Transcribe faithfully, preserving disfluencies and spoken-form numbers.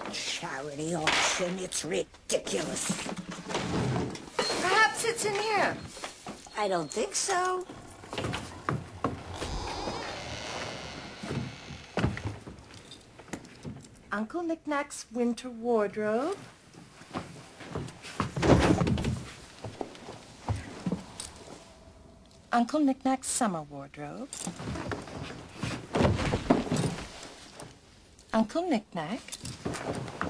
Charity auction. It's ridiculous. Perhaps it's in here. I don't think so. Uncle Knickknack's winter wardrobe. Uncle Knickknack's summer wardrobe. Uncle Knickknack.